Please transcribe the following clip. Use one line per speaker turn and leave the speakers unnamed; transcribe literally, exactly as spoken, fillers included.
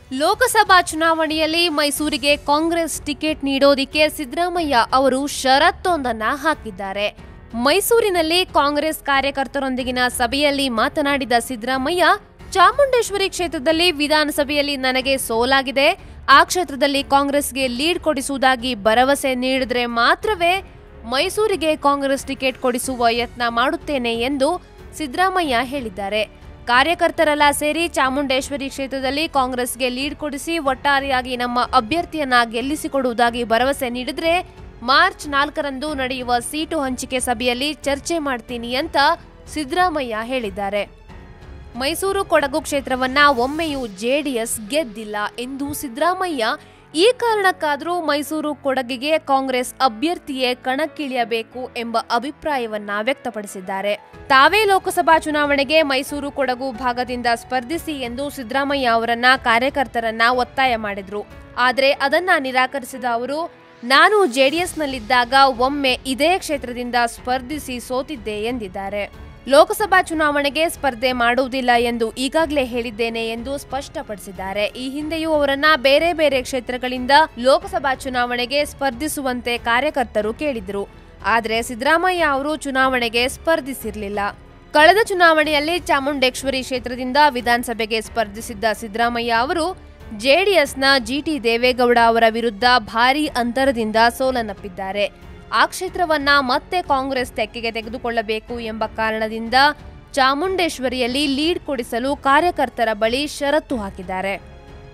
ಲೋಕಸಭಾ ಚುನಾವಣೆಯಲ್ಲಿ ಮೈಸೂರಿಗೆ ಕಾಂಗ್ರೆಸ್ ಟಿಕೆಟ್ ನೀಡೋದಿಕ್ಕೆ ಸಿದ್ದರಾಮಯ್ಯ ಅವರು ಷರತ್ತೊಂದನ್ನ ಹಾಕಿದ್ದಾರೆ. ಮೈಸೂರಿನಲ್ಲಿ ಕಾಂಗ್ರೆಸ್ ಕಾರ್ಯಕರ್ತರೊಂದಿಗಿನ ಸಭೆಯಲ್ಲಿ ಮಾತನಾಡಿದ ಸಿದ್ದರಾಮಯ್ಯ, ಚಾಮುಂಡೇಶ್ವರಿ ಕ್ಷೇತ್ರದಲ್ಲಿ ವಿಧಾನಸಭೆಯಲ್ಲಿ ನನಗೆ ಸೋಲಾಗಿದೆ. ಆ ಕ್ಷೇತ್ರದಲ್ಲಿ ಕಾಂಗ್ರೆಸ್ಗೆ ಲೀಡ್ ಕೊಡಿಸುವುದಾಗಿ ಭರವಸೆ ನೀಡಿದ್ರೆ ಮಾತ್ರವೇ ಮೈಸೂರಿಗೆ ಕಾಂಗ್ರೆಸ್ ಟಿಕೆಟ್ ಕೊಡಿಸುವ ಯತ್ನ ಮಾಡುತ್ತೇನೆ ಎಂದು ಸಿದ್ದರಾಮಯ್ಯ ಹೇಳಿದ್ದಾರೆ. ಕಾರ್ಯಕರ್ತರೆಲ್ಲ ಸೇರಿ ಚಾಮುಂಡೇಶ್ವರಿ ಕ್ಷೇತ್ರದಲ್ಲಿ ಕಾಂಗ್ರೆಸ್ಗೆ ಲೀಡ್ ಕೊಡಿಸಿ ಒಟ್ಟಾರೆಯಾಗಿ ನಮ್ಮ ಅಭ್ಯರ್ಥಿಯನ್ನ ಗೆಲ್ಲಿಸಿಕೊಡುವುದಾಗಿ ಭರವಸೆ ನೀಡಿದ್ರೆ ಮಾರ್ಚ್ ನಾಲ್ಕರಂದು ನಡೆಯುವ ಸೀಟು ಹಂಚಿಕೆ ಸಭೆಯಲ್ಲಿ ಚರ್ಚೆ ಮಾಡ್ತೀನಿ ಅಂತ ಸಿದ್ದರಾಮಯ್ಯ ಹೇಳಿದ್ದಾರೆ. ಮೈಸೂರು ಕೊಡಗು ಕ್ಷೇತ್ರವನ್ನ ಒಮ್ಮೆಯೂ ಜೆಡಿಎಸ್ ಗೆದ್ದಿಲ್ಲ ಎಂದು ಸಿದ್ದರಾಮಯ್ಯ ಈ ಕಾರಣಕ್ಕಾದರೂ ಮೈಸೂರು ಕೊಡಗಿಗೆ ಕಾಂಗ್ರೆಸ್ ಅಭ್ಯರ್ಥಿಯೇ ಕಣಕ್ಕಿಳಿಯಬೇಕು ಎಂಬ ಅಭಿಪ್ರಾಯವನ್ನ ವ್ಯಕ್ತಪಡಿಸಿದ್ದಾರೆ. ತಾವೇ ಲೋಕಸಭಾ ಚುನಾವಣೆಗೆ ಮೈಸೂರು ಕೊಡಗು ಭಾಗದಿಂದ ಸ್ಪರ್ಧಿಸಿ ಎಂದು ಸಿದ್ದರಾಮಯ್ಯ ಅವರನ್ನ ಕಾರ್ಯಕರ್ತರನ್ನ ಒತ್ತಾಯ ಮಾಡಿದ್ರು. ಆದರೆ ಅದನ್ನ ನಿರಾಕರಿಸಿದ ಅವರು, ನಾನು ಜೆಡಿಎಸ್ನಲ್ಲಿದ್ದಾಗ ಒಮ್ಮೆ ಇದೇ ಕ್ಷೇತ್ರದಿಂದ ಸ್ಪರ್ಧಿಸಿ ಸೋತಿದ್ದೆ ಎಂದಿದ್ದಾರೆ. ಲೋಕಸಭಾ ಚುನಾವಣೆಗೆ ಸ್ಪರ್ಧೆ ಮಾಡುವುದಿಲ್ಲ ಎಂದು ಈಗಾಗಲೇ ಹೇಳಿದ್ದೇನೆ ಎಂದು ಸ್ಪಷ್ಟಪಡಿಸಿದ್ದಾರೆ. ಈ ಹಿಂದೆಯೂ ಅವರನ್ನ ಬೇರೆ ಬೇರೆ ಕ್ಷೇತ್ರಗಳಿಂದ ಲೋಕಸಭಾ ಚುನಾವಣೆಗೆ ಸ್ಪರ್ಧಿಸುವಂತೆ ಕಾರ್ಯಕರ್ತರು ಕೇಳಿದ್ರು. ಆದರೆ ಸಿದ್ದರಾಮಯ್ಯ ಅವರು ಚುನಾವಣೆಗೆ ಸ್ಪರ್ಧಿಸಿರಲಿಲ್ಲ. ಕಳೆದ ಚುನಾವಣೆಯಲ್ಲಿ ಚಾಮುಂಡೇಶ್ವರಿ ಕ್ಷೇತ್ರದಿಂದ ವಿಧಾನಸಭೆಗೆ ಸ್ಪರ್ಧಿಸಿದ್ದ ಸಿದ್ದರಾಮಯ್ಯ ಅವರು ಜೆಡಿಎಸ್ನ ಜಿಟಿ ದೇವೇಗೌಡ ಅವರ ವಿರುದ್ಧ ಭಾರೀ ಅಂತರದಿಂದ ಸೋಲನ್ನಪ್ಪಿದ್ದಾರೆ. ಆ ಕ್ಷೇತ್ರವನ್ನ ಮತ್ತೆ ಕಾಂಗ್ರೆಸ್ ತೆಕ್ಕೆಗೆ ತೆಗೆದುಕೊಳ್ಳಬೇಕು ಎಂಬ ಕಾರಣದಿಂದ ಚಾಮುಂಡೇಶ್ವರಿಯಲ್ಲಿ ಲೀಡ್ ಕೊಡಿಸಲು ಕಾರ್ಯಕರ್ತರ ಬಳಿ ಷರತ್ತು ಹಾಕಿದ್ದಾರೆ.